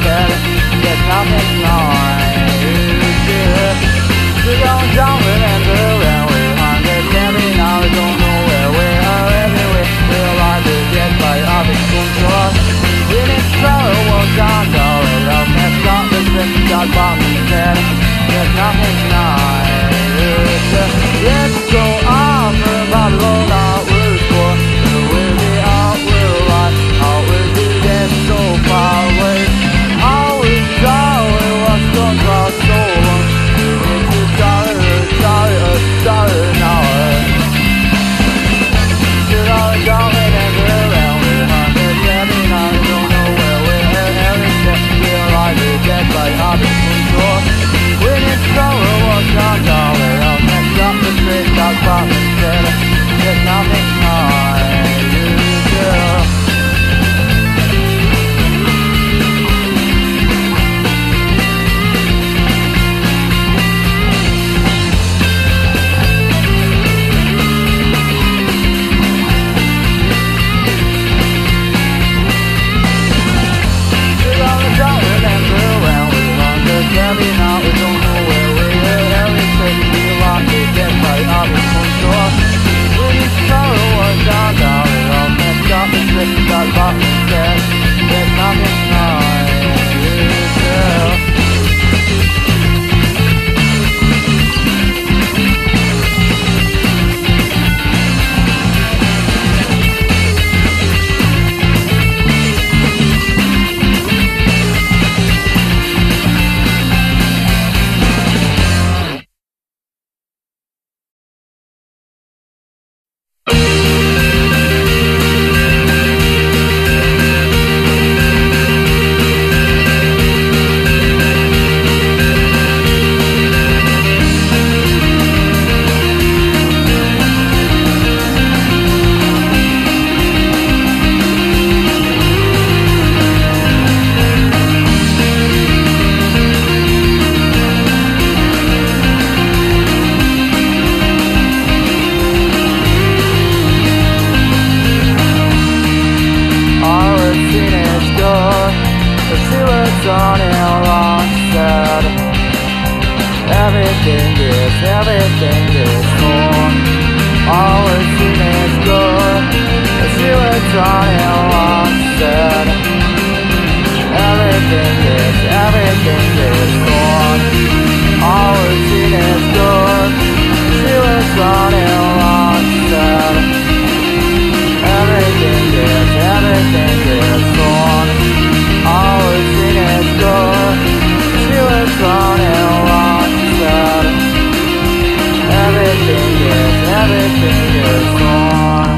said there's nothing nice. We don't remember when we're understanding. Now we don't know where we are anyway. We're alive to get by our control. We need sorrow, walk down the road. I'll mess up the stress, got bombed instead. There's nothing nice. Let's go on for about a road out we're for. We'll be out, we're alive. How will be there so far away? How we die, we was gone for so long. It's sorry now. Should I go in and around? We're understanding now, we don't know where we're heading. We're alive, we get by our control. We need sorrow, walk down the road. I'll mess up the street, got bombed instead. There's nothing nice, girl. There's nothing nice, girl. Everything is gone. All we've seen is good. See what's on and once said. Everything is gone. All we've seen is good. See what's on and once said. Everything is gone. All we've seen is good. See what's on and once said. Everything is gone.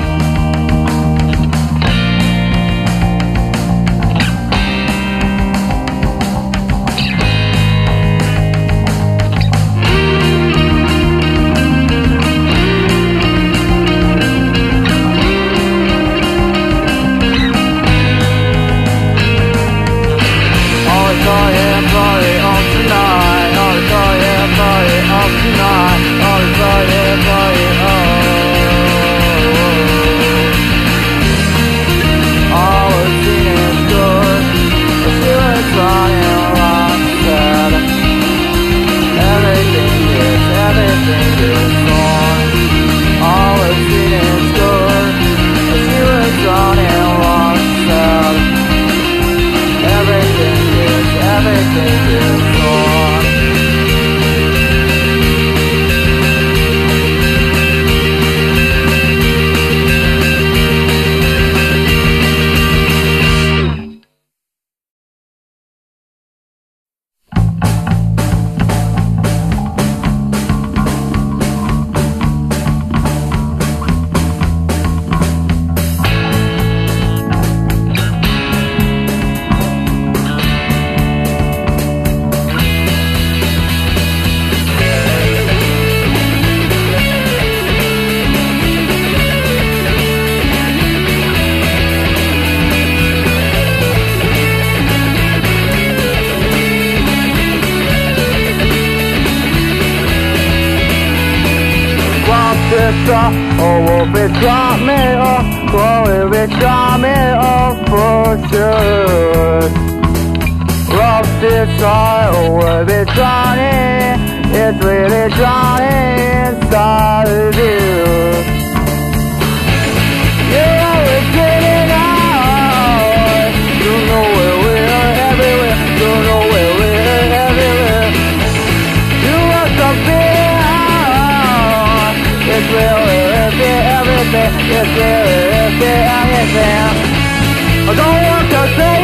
Oh, will it drop me off? Will it drop me off for sure? this heart would be drowning, it's really drowning inside of you. You're always getting out, you know where we're everywhere, you know where we're everywhere. You are something out, it's really everything, it's really anything. I don't want to say